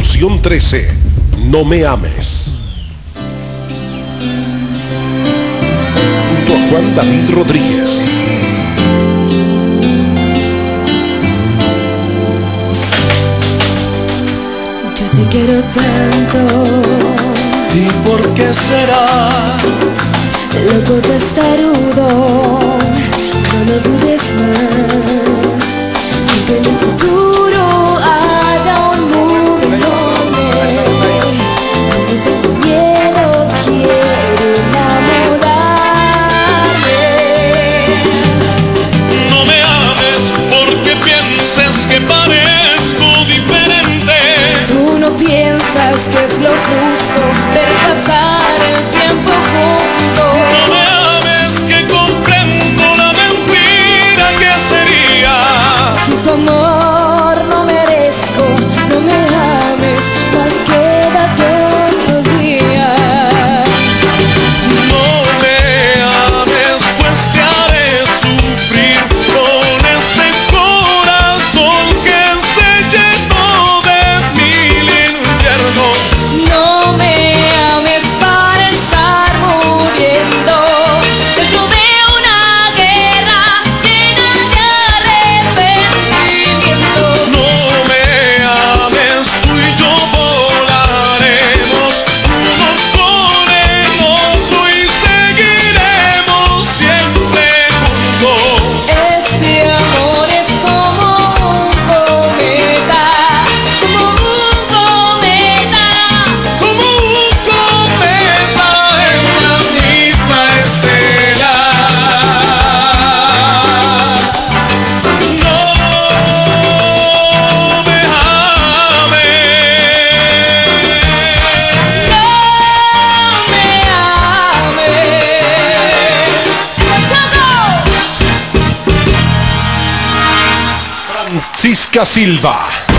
Opción 13. No me ames. Junto a Juan David Rodríguez. Yo te quiero tanto. ¿Y por qué será? Loco testarudo, no lo dudes más. Aunque en el futuro haya un mundo enorme, no tengo miedo, quiero enamorarme. No me ames porque pienses que parezco diferente. Tú no piensas que es lo justo ver pasar el tiempo juntos. No me ames que comprendo la mentira que sería. Si tu amor no merezco, no me ames, más quédate otro día. No me ames pues te haré sufrir con este corazón que se llenó de mil infiernos. No me ames para estar muriendo dentro de una guerra llena de arrepentimientos. No me ames, tú y yo volaremos uno con el otro y seguiremos siempre juntos. Este amor es como un cometa, como un cometa. Como un cometa en la misma estela. No me ames. Francisca Silva.